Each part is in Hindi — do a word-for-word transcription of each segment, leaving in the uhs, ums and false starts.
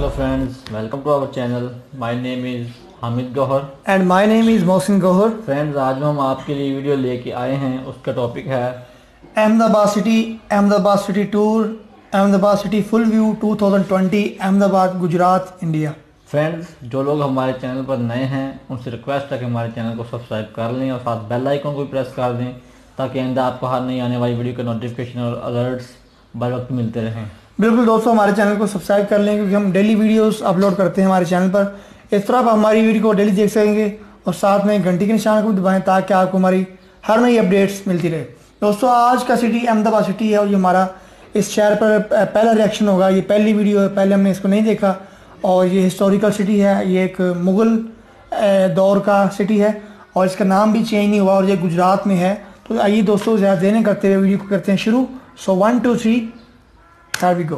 Hello friends, welcome to our channel. My name is Hamid Gauhar and my name is Mohsin Gauhar. Friends, आज हम आपके लिए वीडियो लेके आए हैं। उसका टॉपिक है Ahmedabad city, Ahmedabad city tour, Ahmedabad city full view दो हज़ार बीस, अहमदाबाद गुजरात इंडिया। फ्रेंड्स, जो लोग हमारे चैनल पर नए हैं उनसे रिक्वेस्ट है कि हमारे चैनल को सब्सक्राइब कर लें और साथ बेल आइकन को भी प्रेस कर दें ताकि आइंदा आपको हर नई आने वाली वीडियो के नोटिफिकेशन और अलर्ट्स बर वक्त मिलते रहें। बिल्कुल दोस्तों, हमारे चैनल को सब्सक्राइब कर लें क्योंकि हम डेली वीडियोस अपलोड करते हैं हमारे चैनल पर। इस तरह आप हमारी वीडियो को डेली देख सकेंगे और साथ में घंटी के निशान को भी दबाएं ताकि आपको हमारी हर नई अपडेट्स मिलती रहे। दोस्तों, आज का सिटी अहमदाबाद सिटी है और ये हमारा इस शहर पर पहला रिएक्शन होगा। ये पहली वीडियो है, पहले हमने इसको नहीं देखा और ये हिस्टोरिकल सिटी है। ये एक मुग़ल दौर का सिटी है और इसका नाम भी चेंज नहीं हुआ और ये गुजरात में है। तो आइए दोस्तों, ज़्यादा देने करते हुए वीडियो को करते हैं शुरू। So one two three Here we go।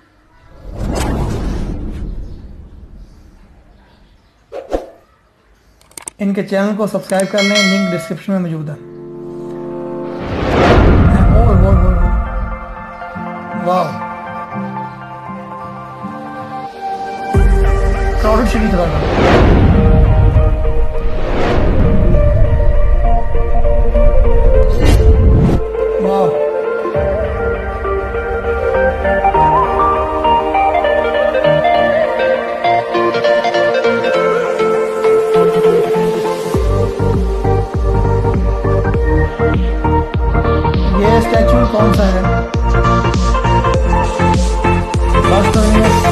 इनके चैनल को सब्सक्राइब कर लें, लिंक डिस्क्रिप्शन में मौजूद है। वाह, क्राउडेड सिटी थोड़ा वाह। ये स्टैचू कौन सा है? बस तो नहीं है।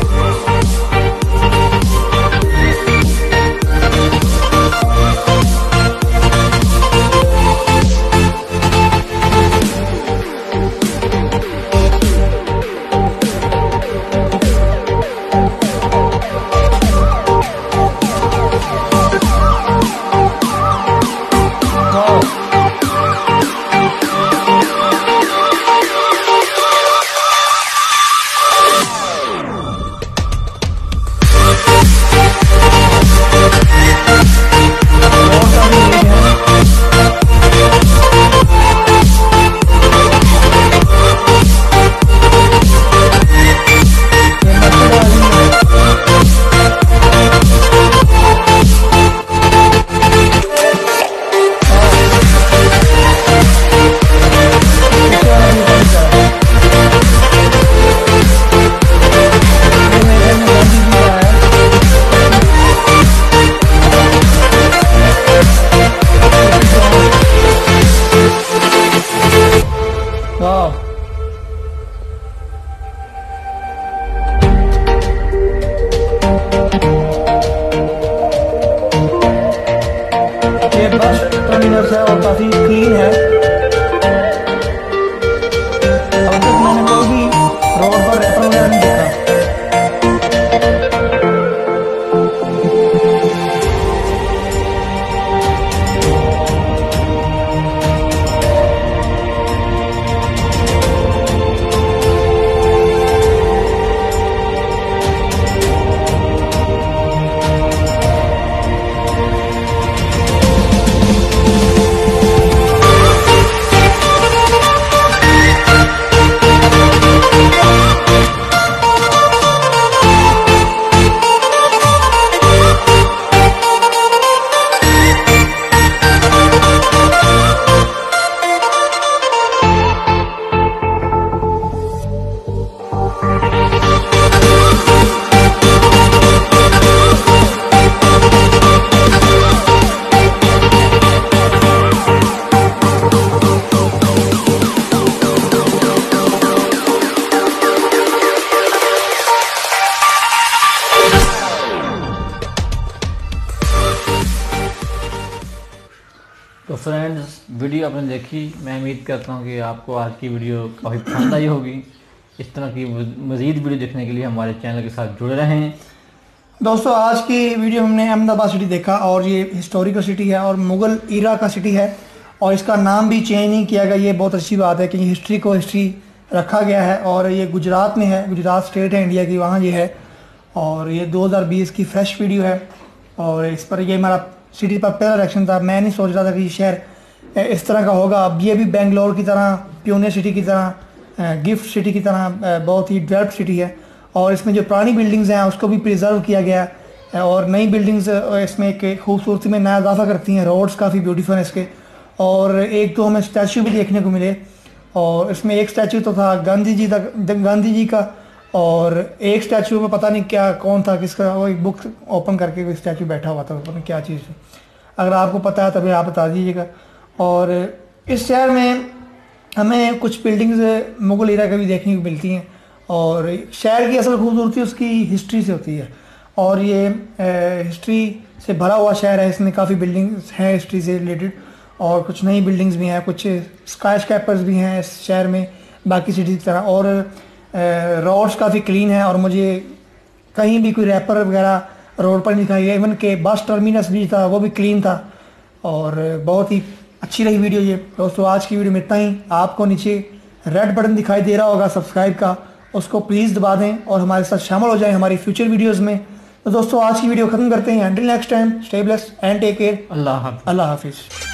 ये बस टर्मिनस है और काफी क्लीन है। अब तक मैंने कोई भी रोड पर रेफर वगैरह नहीं देखा। तो फ्रेंड्स, वीडियो आपने देखी। मैं उम्मीद करता हूँ कि आपको आज की वीडियो काफ़ी पसंद आई होगी। इस तरह की मज़ीद वीडियो देखने के लिए हमारे चैनल के साथ जुड़े रहें। दोस्तों, आज की वीडियो हमने अहमदाबाद सिटी देखा और ये हिस्टोरिकल सिटी है और मुग़ल ईरा का सिटी है और इसका नाम भी चेंज नहीं किया गया। ये बहुत अच्छी बात है कि हिस्ट्री को हिस्ट्री रखा गया है और ये गुजरात में है। गुजरात स्टेट है इंडिया की, वहाँ ये है और ये दो हज़ार बीस की फ्रेश वीडियो है और इस पर ये हमारा सिटी पर पहला रिएक्शन था। मैं नहीं सोच रहा था कि शहर इस तरह का होगा। अब ये भी बेंगलोर की तरह, प्यूने सिटी की तरह, गिफ्ट सिटी की तरह बहुत ही डेवलप्ड सिटी है और इसमें जो पुरानी बिल्डिंग्स हैं उसको भी प्रिजर्व किया गया है और नई बिल्डिंग्स इसमें एक खूबसूरती में नया इजाफा करती हैं। रोड्स काफ़ी ब्यूटीफुल हैं इसके, और एक तो हमें स्टैचू भी देखने को मिले, और इसमें एक स्टैचू तो था गांधी जी तक गांधी जी का, और एक स्टैचू में पता नहीं क्या कौन था किसका, वो एक बुक ओपन करके कोई स्टैचू बैठा हुआ था, पता नहीं क्या चीज़ थी। अगर आपको पता है तभी आप बता दीजिएगा। और इस शहर में हमें कुछ बिल्डिंग्स मुगल एरा का भी देखने को मिलती हैं, और शहर की असल खूबसूरती उसकी हिस्ट्री से होती है, और ये हिस्ट्री से भरा हुआ शहर है। इसमें काफ़ी बिल्डिंग्स हैं हिस्ट्री से रिलेटेड, और कुछ नई बिल्डिंग्स भी हैं, कुछ स्काई स्कैपर्स भी हैं इस शहर में बाकी सिटी की तरह, और रोड्स काफ़ी क्लीन है, और मुझे कहीं भी कोई रैपर वगैरह रोड पर नहीं दिखाई है। इवन के बस टर्मिनस भी था वो भी क्लीन था, और बहुत ही अच्छी रही वीडियो ये। दोस्तों आज की वीडियो में इतना ही। आपको नीचे रेड बटन दिखाई दे रहा होगा सब्सक्राइब का, उसको प्लीज़ दबा दें और हमारे साथ शामिल हो जाएं हमारी फ्यूचर वीडियोज़ में। तो दोस्तों आज की वीडियो ख़त्म करते हैं। Until next time, stay blessed and take care. अल्लाह हाफ़िज़। अल्लाह हाफिज़।